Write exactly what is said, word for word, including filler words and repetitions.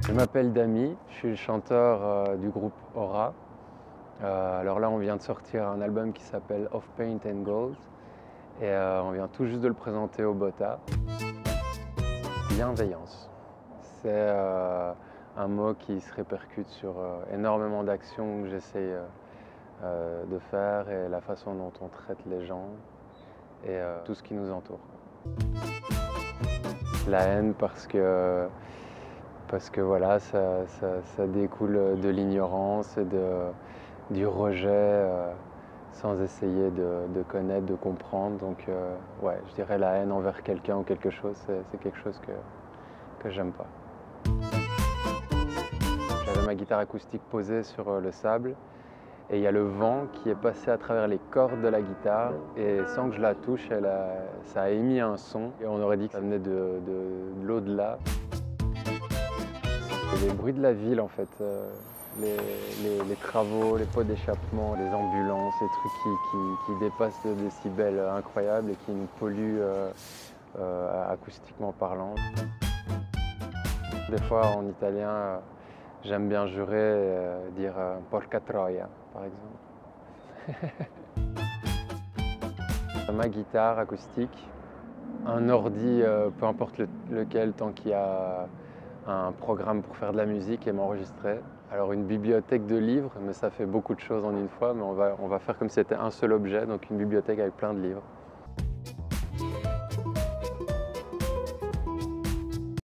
Je m'appelle Dami, je suis le chanteur euh, du groupe Aura. Euh, alors là, on vient de sortir un album qui s'appelle Of Paint and Gold et euh, on vient tout juste de le présenter au Bota. Bienveillance, c'est euh, un mot qui se répercute sur euh, énormément d'actions que j'essaye euh, euh, de faire et la façon dont on traite les gens et euh, tout ce qui nous entoure. La haine parce que Parce que voilà, ça, ça- ça découle de l'ignorance et de, du rejet euh, sans essayer de, de connaître, de comprendre. Donc euh, ouais, je dirais la haine envers quelqu'un ou quelque chose, c'est c'est quelque chose que, que j'aime pas. J'avais ma guitare acoustique posée sur euh, le sable et il y a le vent qui est passé à travers les cordes de la guitare et sans que je la touche, elle a- ça a émis un son et on aurait dit que ça venait de, de- de l'au-delà. Et les bruits de la ville en fait, euh, les, les- les travaux, les pots d'échappement, les ambulances, les trucs qui, qui- qui dépassent le décibel incroyable et qui nous polluent euh, euh, acoustiquement parlant. Des fois en italien, euh, j'aime bien jurer, euh, dire euh, porca troia par exemple. Ma guitare acoustique, un ordi, euh, peu importe le- lequel, tant qu'il y a un programme pour faire de la musique et m'enregistrer. Alors une bibliothèque de livres, mais ça fait beaucoup de choses en une fois, mais on va, on va faire comme si c'était un seul objet, donc une bibliothèque avec plein de livres.